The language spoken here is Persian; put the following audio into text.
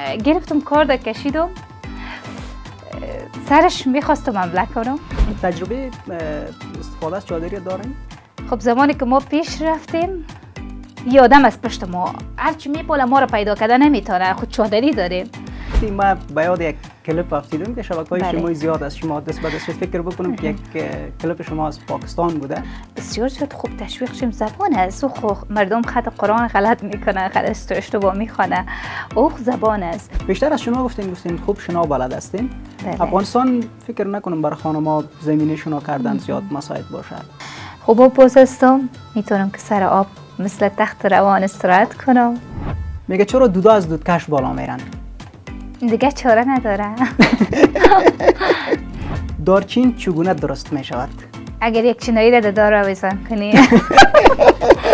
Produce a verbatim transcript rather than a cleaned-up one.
گرفتم کارد کشیدم، سرش میخواستم حمله کنم. تجربه استفاده از چادری دارین؟ خب زمانی که ما پیش رفتیم یه آدم از پشت ما هرچی میپاله ما رو پیدا کرده نمیتونه، خود چادری داریم. ما به یاد یک کلیپ افتیدم که شبکه‌های اجتماعی زیاد از شما دست به دست فکر بکنم که یک کلیپ شما از پاکستان بوده. بسیار زیاد خوب تشویق شیم. زبان است، او خو مردم خط قرآن غلط میکنه، خط اشتباه میخونه، او زبان است. بیشتر از شما گفتین گفتین خوب شنا بلد هستین. بله. افغانستان فکر نکنم برای خانم‌ها زمینی شنا کردن زیاد مساعد باشه. خوب پوز هستم، میتونم که سر آب مثل تخت روان استراحت کنم. میگه چرا دودا از دودکش بالا میرن؟ دیگه چاره نداره. دارچین چگونه درست می شود؟ اگر یک چینایی را دار را بزن کنی